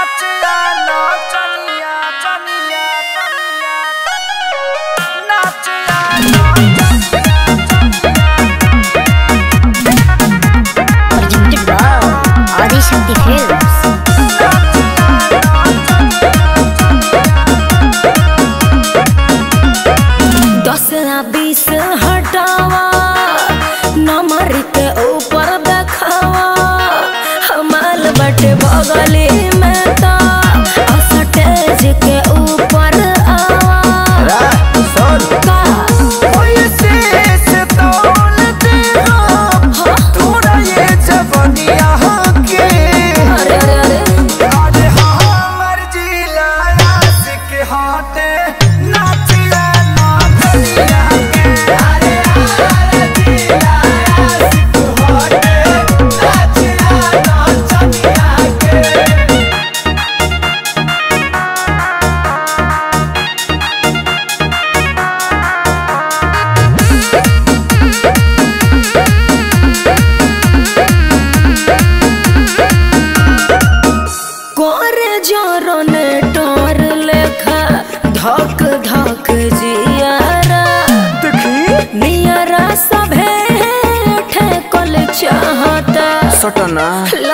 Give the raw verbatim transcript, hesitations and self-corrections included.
बीस हटावा नंबर के ऊपर देखावा हमाल बटे बगली में तो स्टेज के ऊपर आवा का कोई शेष तौल दे थोड़ा ये जवानिया के अरे अरे अरे अरे हमर जिला आशिक हाथे नाचिया नाचिया धक धक जियारा देखी नियरा सभे ठेकल चाहता सटना